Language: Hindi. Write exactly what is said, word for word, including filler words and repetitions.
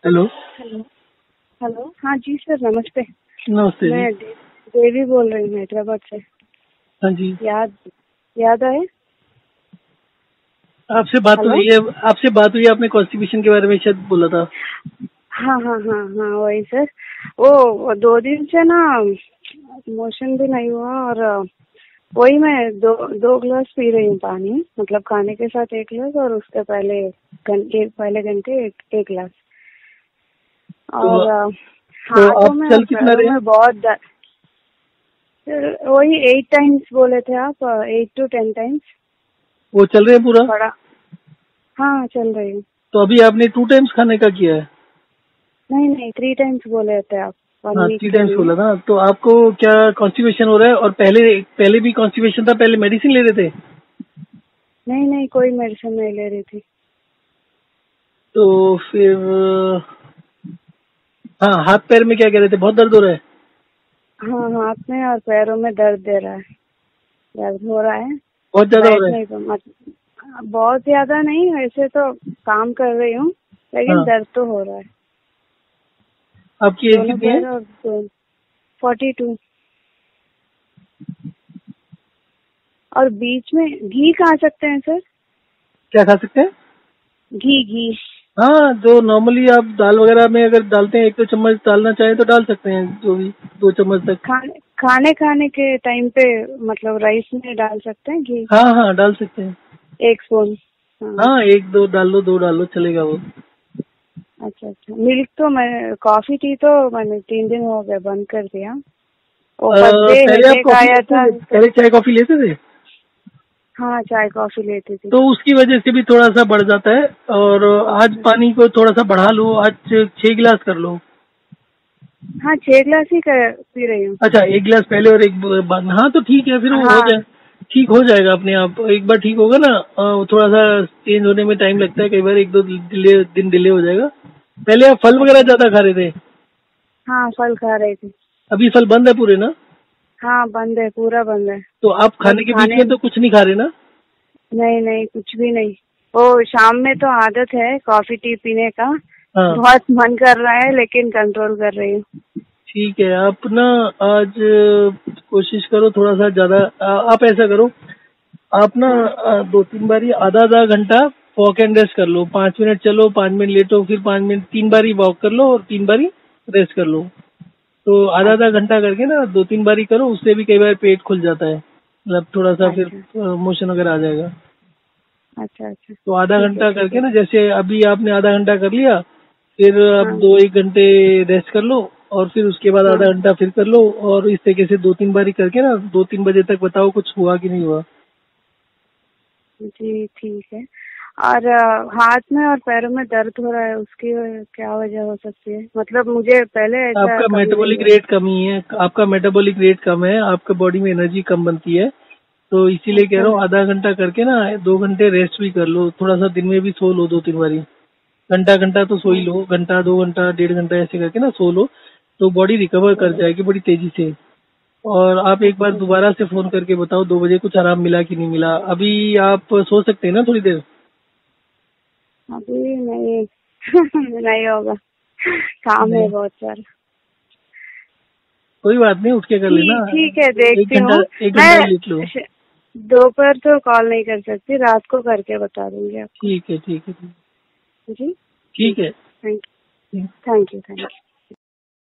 हेलो। हेलो हेलो हाँ जी सर, नमस्ते। नमस्ते मैं जी। दे, देवी बोल रही हूँ हैदराबाद से। हाँ जी। याद याद आए? आपसे बात हेलो। हुई है आपसे बात हुई है आपने कॉन्स्टिपेशन के बारे में शायद बोला था। हाँ हाँ हाँ हाँ वही सर। वो वो दो दिन से ना मोशन भी नहीं हुआ, और वही मैं दो दो ग्लास पी रही हूँ पानी, मतलब खाने के साथ एक गिलास और उसके पहले घंटे पहले घंटे एक, एक गिलास। तो, और तो हाथों आप में और चल कितना पैरों रहे हैं? में बहुत दर्द। सर वही एट टाइम्स बोले थे आप, एट टू टेन टाइम्स। वो चल रहे हैं पूरा? बड़ा। हाँ चल रही हूँ। तो अभी आपने टू टाइम्स खाने का किया है? नहीं नहीं, थ्री टाइम्स बोले थे आप वन हाँ, वीक थ्री के टाइम्स लिए। बोला था। तो आपको क्या कॉन्स्टिपेशन हो रहा है? और पहले पहले भी कॉन्स्टिपेशन था, पहले मेडिसिन ले रहे थे? नहीं नहीं, कोई मेडिसिन नहीं ले रही थी। तो फिर हाँ, हाथ पैर में क्या कह रहे थे, बहुत दर्द हो रहा है? हाँ, हाथ में और पैरों में दर्द दे रहा है, दर्द हो रहा है। बहुत ज्यादा हो बैठ रहा है? नहीं पा मत बहुत ज्यादा नहीं, वैसे तो काम कर रही हूँ, लेकिन हाँ। दर्द तो हो रहा है। आपकी एज दोनों कितनी है? पैर और दोनों। Forty two. और बीच में घी खा सकते हैं सर? क्या खा सकते हैं? घी घी। हाँ, जो नॉर्मली आप दाल वगैरह में अगर डालते हैं, एक दो चम्मच डालना चाहें तो डाल सकते हैं, जो भी दो चम्मच तक। खाने खाने खाने के टाइम पे, मतलब राइस में डाल सकते हैं घी? हाँ हाँ, डाल सकते हैं। एक स्पून। हाँ। हाँ, एक दो डाल लो, दो डाल लो, चलेगा वो। अच्छा अच्छा। मिल्क तो मैं कॉफी टी तो मैंने तीन दिन हो गए बंद कर दिया। वो अ, फर्स्ट डे पहले आप हेडेक कॉफी आया लेते था थे? तो। पहले चाय कॉफी लेते थे? हाँ, चाय कॉफी लेती थी। तो उसकी वजह से भी थोड़ा सा बढ़ जाता है। और आज अच्छा। पानी को थोड़ा सा बढ़ा लो, आज छह गिलास कर लो। हाँ, छह गिलास ही कर, पी रही हूँ। अच्छा, एक गिलास पहले और एक बाद में। हाँ, तो ठीक है, फिर वो हो हाँ। जाए, ठीक हो जाएगा अपने आप। एक बार ठीक होगा ना, अ, वो थोड़ा सा चेंज होने में टाइम लगता है, कई बार एक दो डिले दिन डिले हो जाएगा। पहले आप फल वगैरह अच्छा। ज्यादा खा रहे थे? हाँ, फल खा रही थी। अभी फल बंद है पूरे ना? हाँ, बंद है, पूरा बंद है। तो आप बस खाने के बीच खाने। में तो कुछ नहीं खा रहे ना? नहीं नहीं, कुछ भी नहीं। वो शाम में तो आदत है कॉफी टी पीने का। हाँ, बहुत मन कर रहा है, लेकिन कंट्रोल कर रही हूँ। ठीक है। आप ना आज अ, कोशिश करो थोड़ा सा ज्यादा। अ, आप ऐसा करो, आप ना हाँ अ, दो तीन बारी आधा आधा घंटा वॉक एंड रेस्ट कर लो। पाँच मिनट चलो, पाँच मिनट लेटो, फिर पाँच मिनट, तीन बारी वॉक कर लो और तीन बारी रेस्ट कर लो। तो आधा आधा अच्छा घंटा करके ना दो तीन बारी करो, उससे भी कई बार पेट खुल जाता है, मतलब थोड़ा सा फिर अच्छा मोशन वगैरह आ जाएगा। अच्छा अच्छा। तो आधा ठीक है घंटा ठीक करके है। ना, जैसे अभी आपने आधा घंटा कर लिया, फिर आप हाँ दो एक घंटे रेस्ट कर लो, और फिर उसके बाद हाँ आधा घंटा फिर कर लो। और इस तरीके से दो तीन बारी करके ना दो तीन बजे तक बताओ कुछ हुआ कि नहीं हुआ। जी ठीक है। और अ, हाथ में और पैरों में दर्द हो रहा है, उसकी क्या वजह हो सकती है? मतलब मुझे पहले ऐसा आपका कभी नहीं मेटाबॉलिक हुआ। रेट कम ही है, आपका मेटाबॉलिक रेट कम है, आपका बॉडी में एनर्जी कम बनती है। तो इसीलिए कह अच्छा रहा हूँ आधा घंटा करके ना दो घंटे रेस्ट भी कर लो, थोड़ा सा दिन में भी सो लो दो तीन बारी। घंटा घंटा तो सो ही लो, घंटा दो घंटा डेढ़ घंटा ऐसे करके ना सो लो, तो बॉडी रिकवर कर जाएगी बड़ी तेजी से। और आप एक बार अच्छा। दोबारा से फोन करके बताओ दो बजे कुछ आराम मिला कि नहीं मिला। अभी आप सो सकते हैं ना थोड़ी देर? अभी नहीं। नहीं होगा, काम है नहीं, बहुत सारा। कोई बात नहीं, उठ के कर लेना। ठीक ठीक है, एक देखती घंटा हूँ। एक घंटा मैं लेट लो। श- दोपहर तो कॉल नहीं कर सकती, रात को करके बता दूंगी आपको। ठीक है, ठीक है, ठीक जी ठीक ठीक है। है। थैंक ठीक। Thank you thank you.